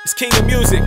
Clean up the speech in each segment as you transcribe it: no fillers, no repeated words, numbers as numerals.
It's King of Music.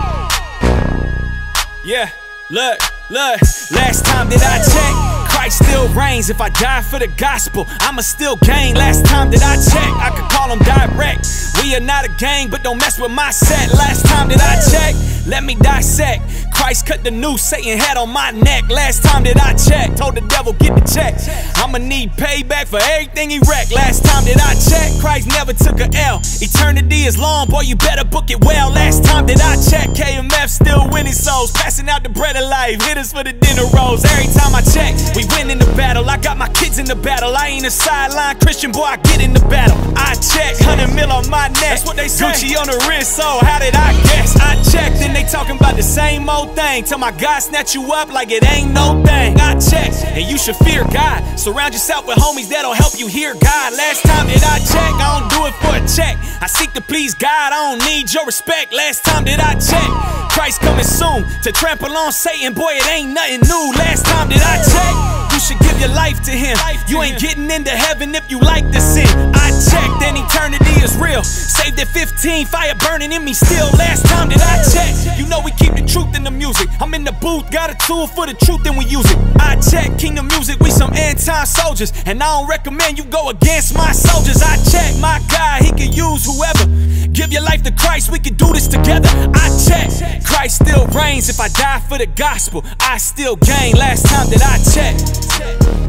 Yeah, look, last time that I checked, Christ still reigns. If I die for the gospel, I'ma still gain. Last time that I checked, I could call him direct. We are not a gang, but don't mess with my set. Last time that I checked, let me dissect. Christ cut the noose Satan had on my neck. Last time that I checked, told the devil get the check. I'ma need payback for everything he wrecked. Last time that I checked, Christ never took a L. Eternity is long, boy, you better book it well. Last time that I checked, KMF still winning souls, passing out the bread of life, hit us for the dinner rolls. Every time I check, we win in the battle. I got my kids in the battle. I ain't a sideline Christian, boy, I get in the battle. I check, 100 mil on my neck. That's what they say. Gucci on the wrist, so how did I guess? I checked, and they talking about the same old thing. Till my God snatch you up like it ain't no thing. I checked, and you should fear God. Surround yourself with homies that'll help you hear God. Last time that I checked, I don't do it for a check. I seek to please God, I don't need your respect. Last time that I checked, Christ coming soon to trample on Satan, boy, it ain't nothing new. Last time that I checked, you should give your life to him. You ain't getting into heaven if you like to sin. I checked, and eternity is real. Saved at 15, fire burning in me still. Last time that I checked, you know we keep the truth in the music. I'm in the booth, got a tool for the truth and we use it. I check, King of Music, we some end-time soldiers, and I don't recommend you go against my soldiers. I check, my God, he can use whoever. Give your life to Christ, we can do this together. I check, Christ still reigns. If I die for the gospel, I still gain. Last time that I checked.